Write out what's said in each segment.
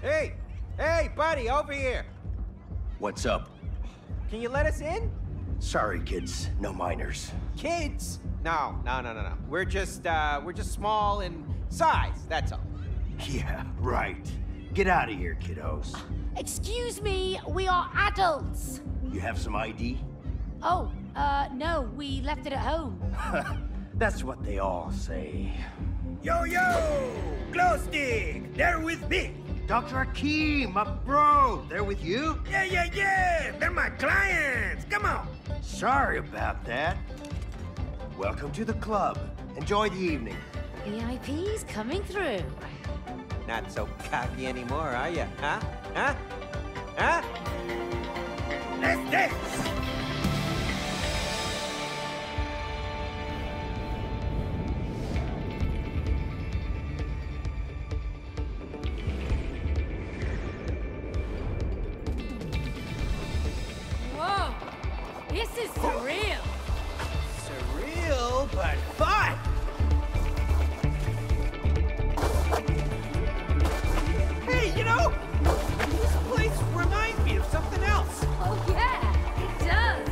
Hey! Hey, buddy, over here! What's up? Can you let us in? Sorry, kids. No minors. Kids? No. We're just small in size, that's all. Yeah, right. Get out of here, kiddos. Excuse me, we are adults. You have some ID? Oh, no, we left it at home. That's what they all say. Yo, glow stick, they're with me. Dr. Akeem, my bro, they're with you? Yeah, they're my clients. Come on. Sorry about that. Welcome to the club. Enjoy the evening. VIP's coming through. Not so cocky anymore, are you? Huh? Let's dance. Whoa, this is surreal. Surreal, but fun! Hey, you know, this place reminds me of something else. Oh yeah, it does.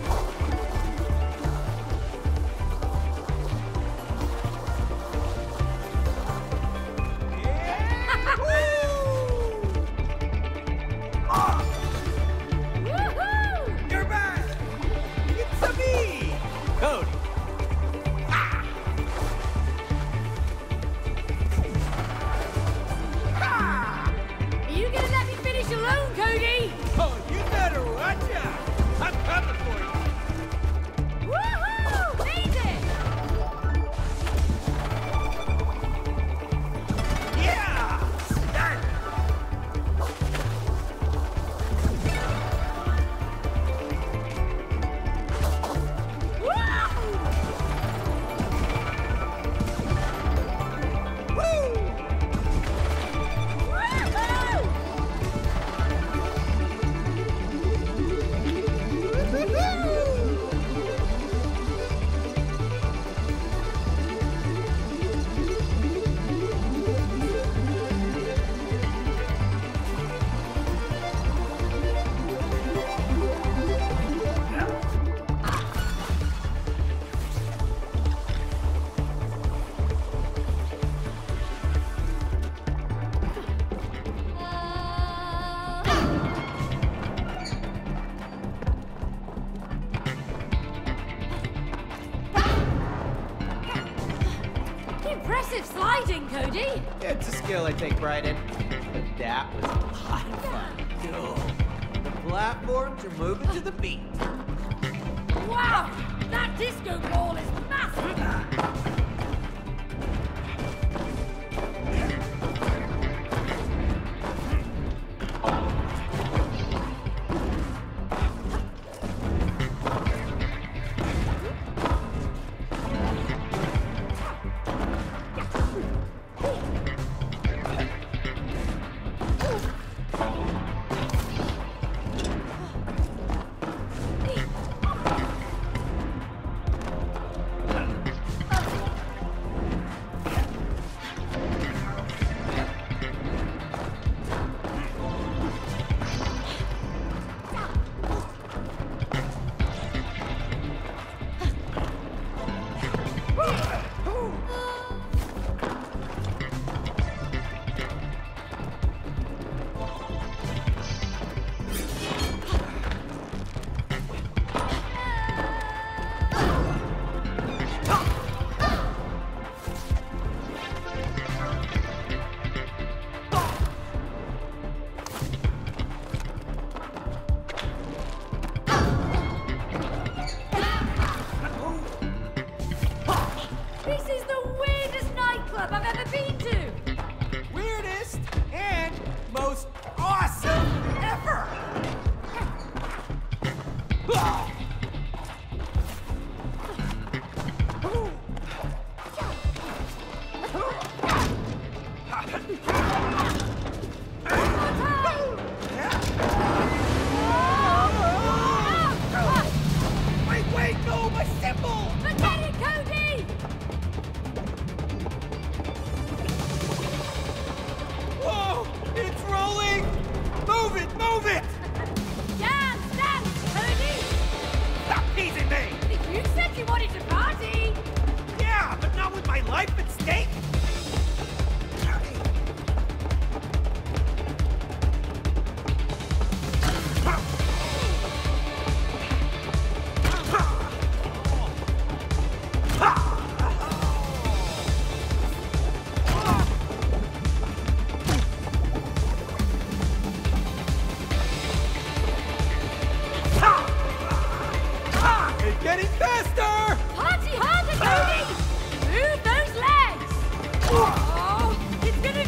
Yeah! Woo! Woohoo! You're back. It's a me, Cody. Are you gonna let me finish alone, Cody? Oh, you better watch out. I'm coming for you. Woohoo! Made it! Yeah. Done. Impressive sliding, Cody. It's a skill I take pride in. But that was a lot of fun. Cool. The platforms are moving to the beat. Wow, that disco ball is massive. Oh, it's gonna...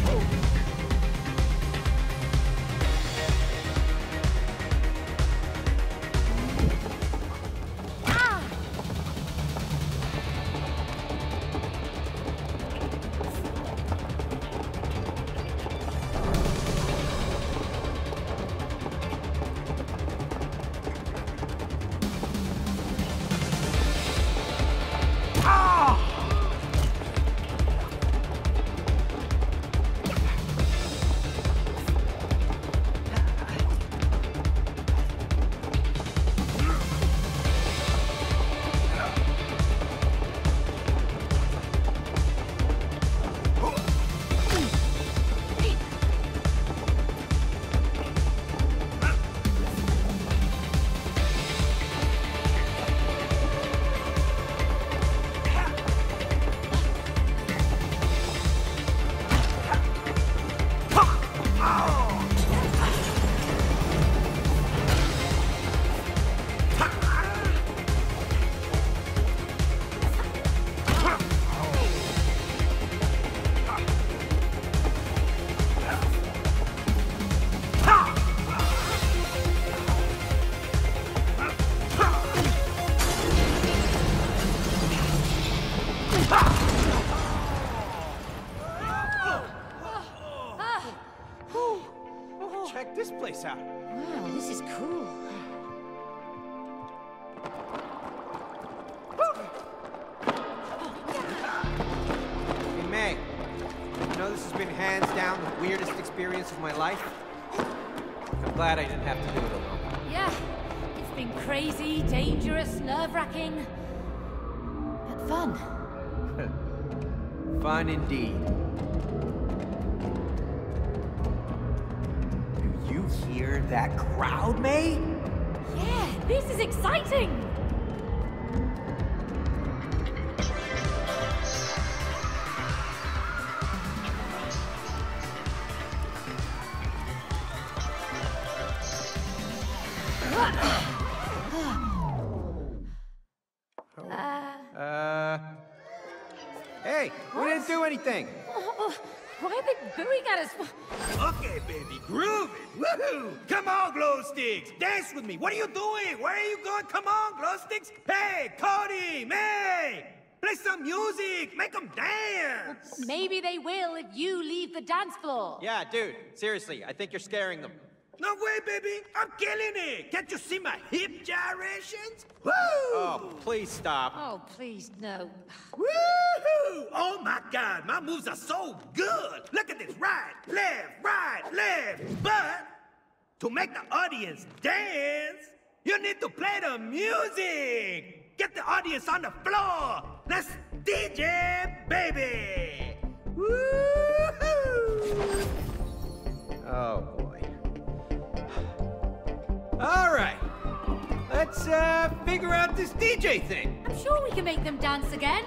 Check this place out. Wow, this is cool. Hey, May. You know this has been hands down the weirdest experience of my life? I'm glad I didn't have to do it alone. Yeah, it's been crazy, dangerous, nerve-wracking, but fun. Fun indeed. Do you hear that crowd, May? Yeah, this is exciting! Hey, we didn't do anything. Why are they booing at us? Okay, baby, groove it. Woohoo! Come on, glow sticks. Dance with me. What are you doing? Where are you going? Come on, glow sticks. Hey, Cody, May! Play some music. Make them dance. Maybe they will if you leave the dance floor. Yeah, dude, seriously, I think you're scaring them. No way, baby. I'm killing it. Can't you see my hip gyrations? Woo! Oh, please stop. Oh, please, no. Woohoo! Oh my God, my moves are so good. Look at this, right, left. But to make the audience dance, you need to play the music. Get the audience on the floor. Let's DJ, baby. Woohoo! Oh, boy. All right. Let's, figure out this DJ thing. I'm sure we can make them dance again.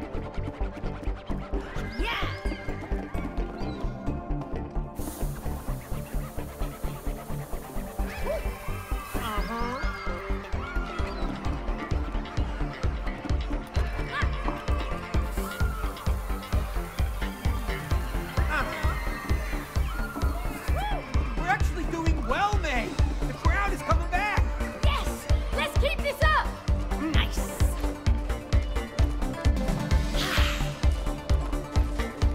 Yeah! We're actually doing well, May. The crowd is coming back. Yes! Let's keep this up! Nice!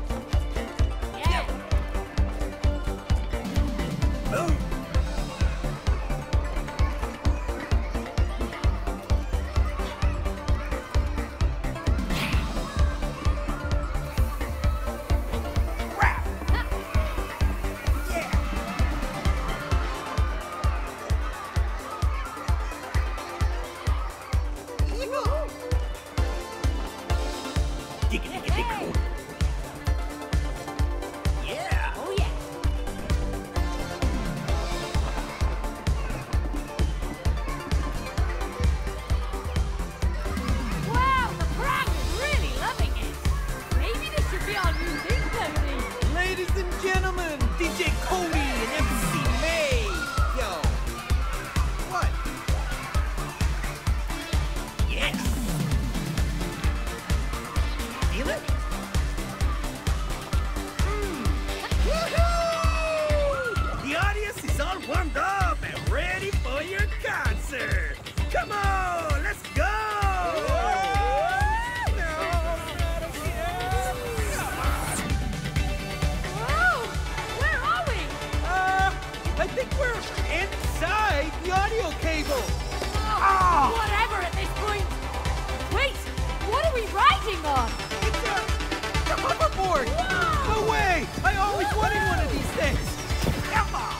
waiting on? It's a hoverboard! Wow! No way! I always wanted one of these things! Come on!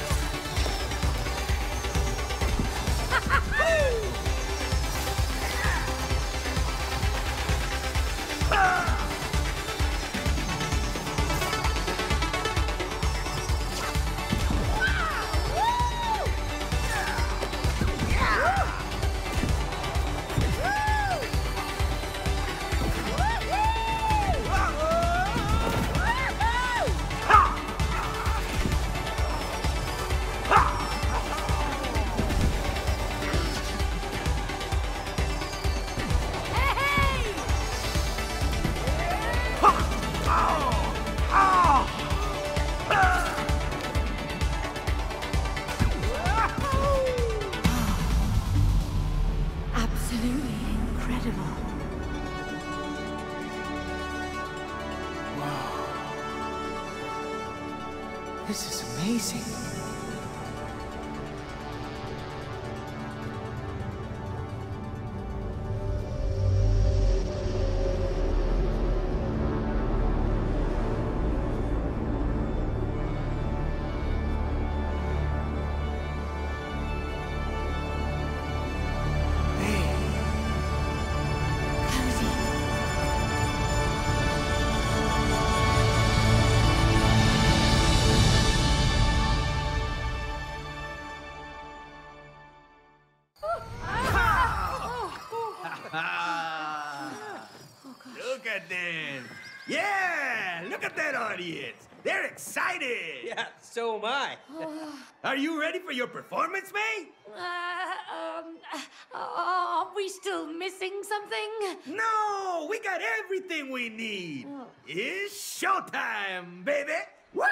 Absolutely incredible. This is amazing. Look at them. Yeah, look at that audience. They're excited. Yeah, so am I. Are you ready for your performance, May? Are we still missing something? No, we got everything we need. It's showtime, baby. Woo!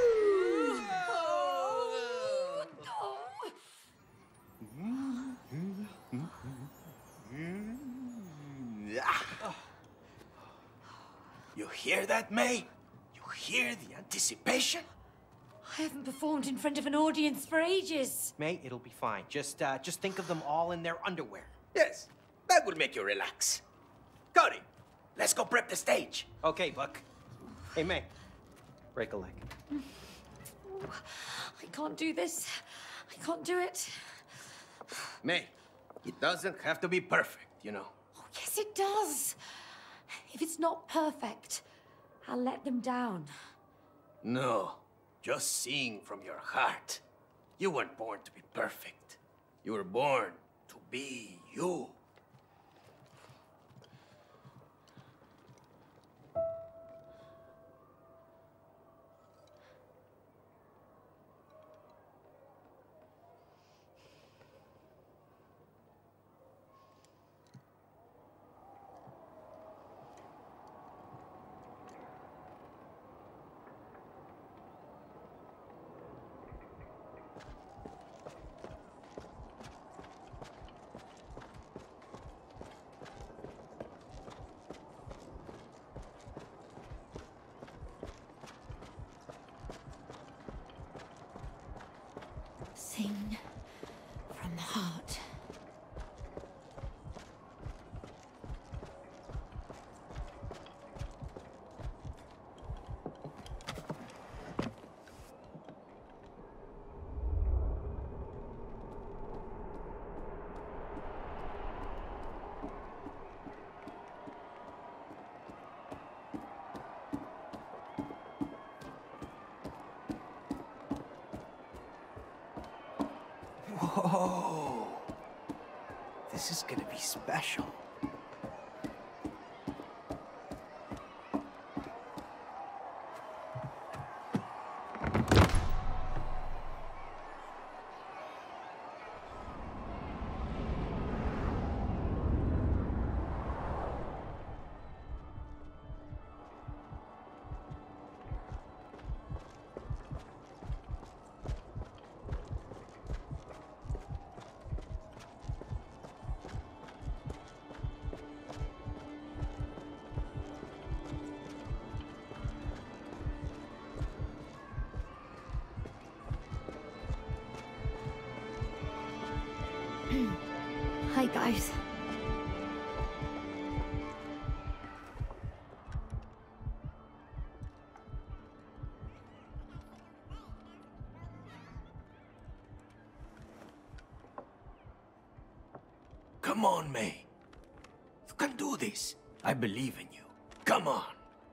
You hear that, May? You hear the anticipation? I haven't performed in front of an audience for ages. May, it'll be fine. Just think of them all in their underwear. Yes, that will make you relax. Cody, let's go prep the stage. Okay, Buck. Hey, May. Break a leg. I can't do this. I can't do it. May, it doesn't have to be perfect, you know. Oh, yes, it does. If it's not perfect, I'll let them down. No, just sing from your heart. You weren't born to be perfect. You were born to be you. Sing from the heart. Whoa. This is gonna be special. Hi, guys. Come on, May. You can do this. I believe in you. Come on.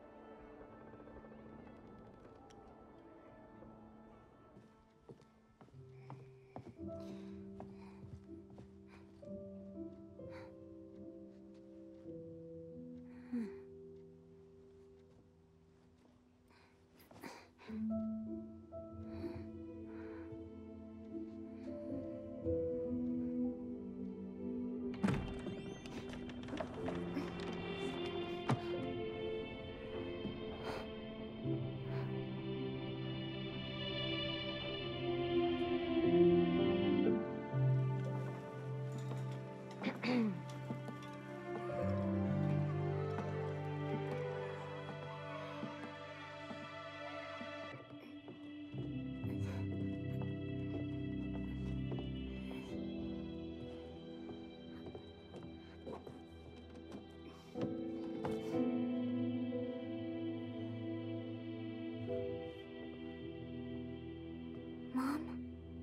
Mom,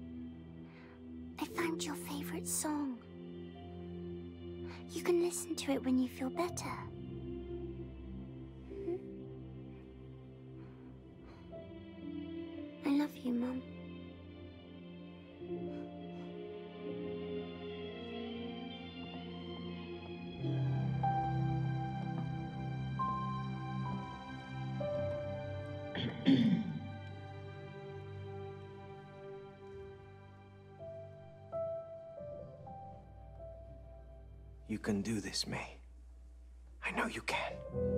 I found your favorite song. You can listen to it when you feel better. I love you, Mom. You can do this, May. I know you can.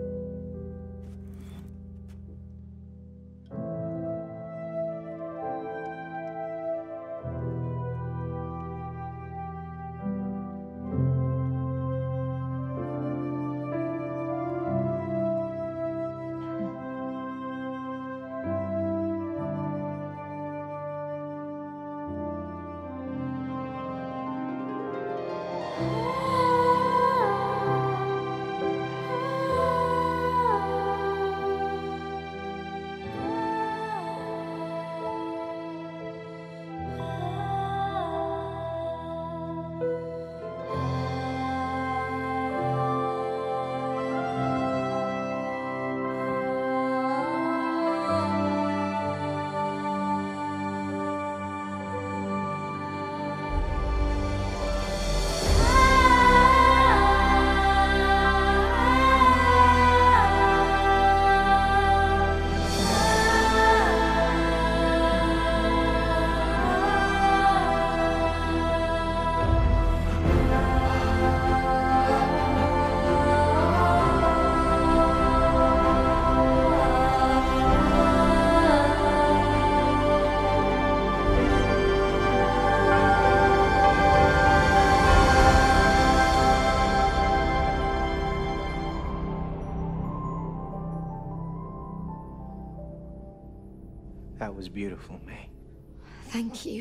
That was beautiful, May. Thank you.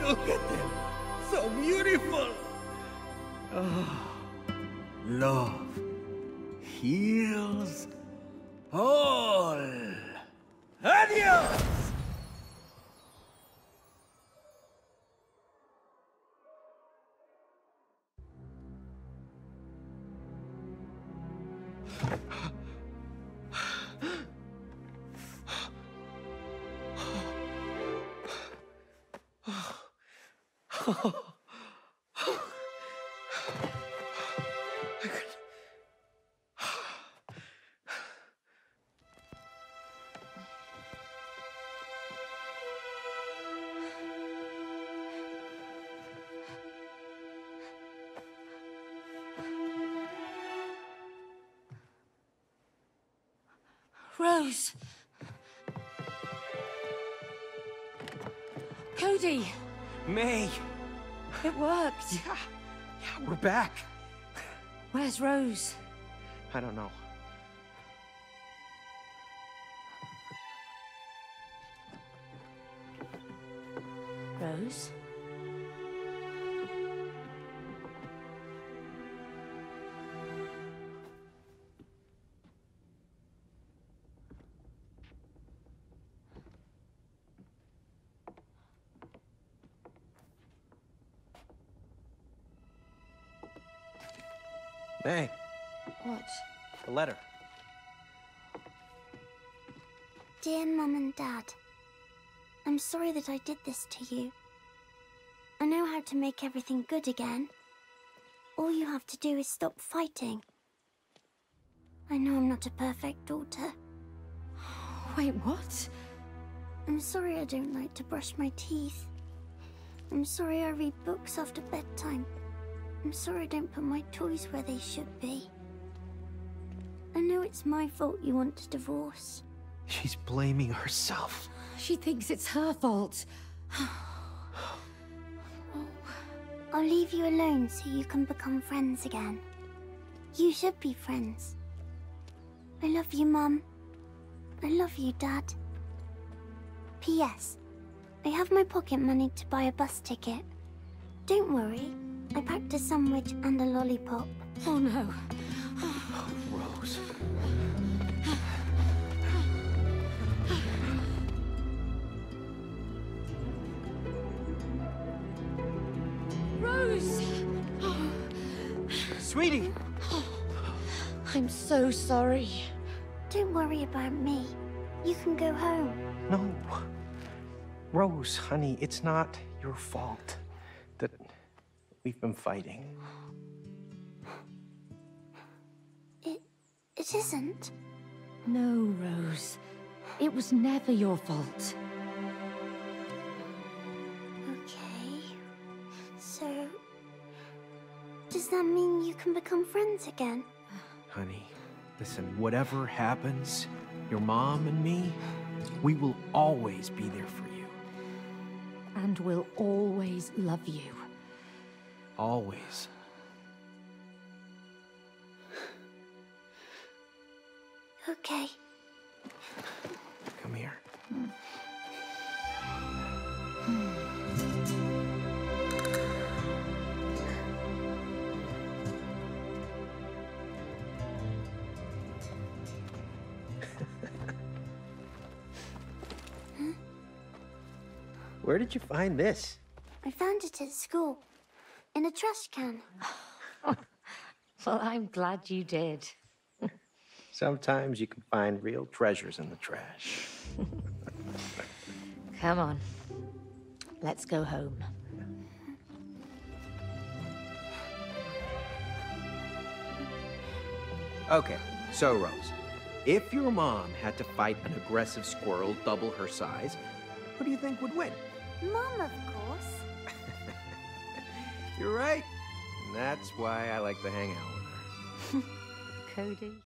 Look at them. So beautiful. Oh, love heals all. Adios! Rose! Cody! May! It worked! Yeah, we're back. Where's Rose? I don't know. Rose? May, What? the letter. Dear Mum and Dad, I'm sorry that I did this to you. I know how to make everything good again. All you have to do is stop fighting. I know I'm not a perfect daughter. Wait, what? I'm sorry I don't like to brush my teeth. I'm sorry I read books after bedtime. I'm sorry I don't put my toys where they should be. I know it's my fault you want a divorce. She's blaming herself. She thinks it's her fault. I'll leave you alone so you can become friends again. You should be friends. I love you, Mum. I love you, Dad. P.S. I have my pocket money to buy a bus ticket. Don't worry. I packed a sandwich and a lollipop. Oh no. Rose. Rose! Sweetie! I'm so sorry. Don't worry about me. You can go home. No. Rose, honey, it's not your fault that we've been fighting. It isn't. No, Rose. It was never your fault. Okay. So... does that mean you can become friends again? Honey, listen, whatever happens, your mom and me, we will always be there for you. And we'll always love you. Always. Okay. Come here. Where did you find this? I found it at school. In a trash can. Well, I'm glad you did. Sometimes you can find real treasures in the trash. Come on. Let's go home. Okay, so Rose, if your mom had to fight an aggressive squirrel double her size, who do you think would win? Mom, of course. You're right. And that's why I like to hang out with her. Cody.